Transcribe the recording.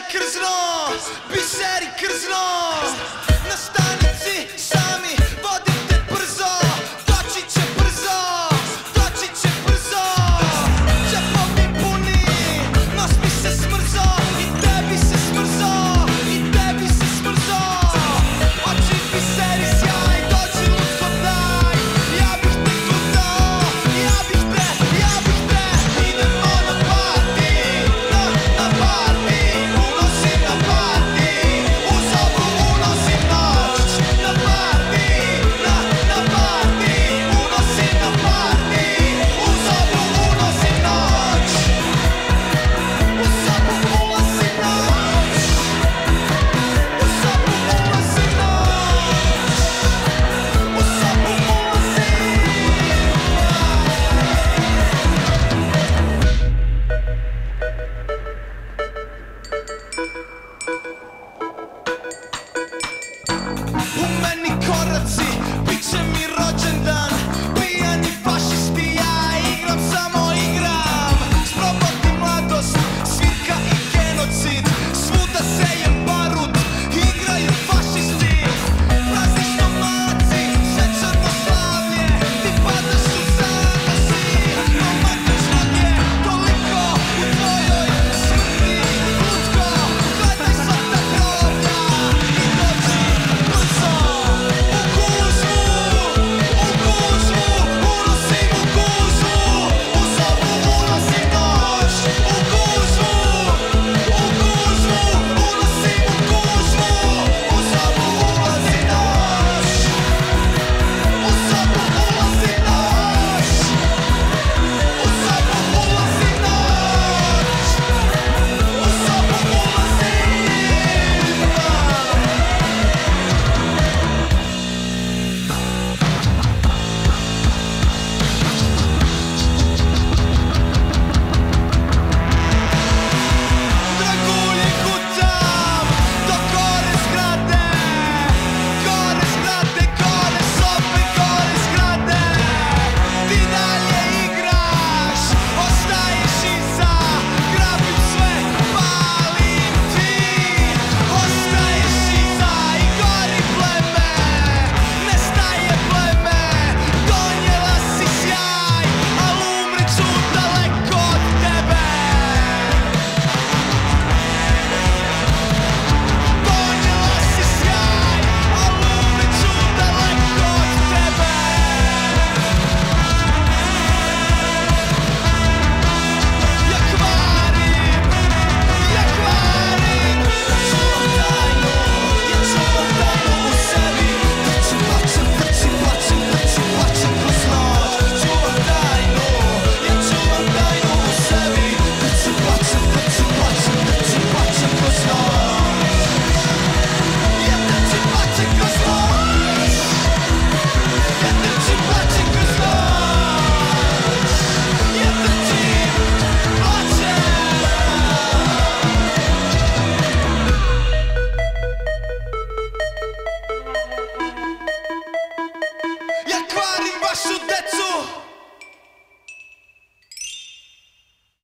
krzno, biseri krzno. Na stanici sami vodite brzo, doći će brzo, doći će brzo. Džepovi puni, nos mi se smrzo, i tebi se smrzo, i tebi se smrzo. Oči biseri sjaj, dođi lutko daj, ja bih te glutao, ja bih te. Idemo na party, na party, unosim na party, u sobu unosim noć. Na party, na party, unosim na party, u sobu unosim noć. U sobu unosim noć. U sobu unosim noć. U sobu U meni koraci, bit će mi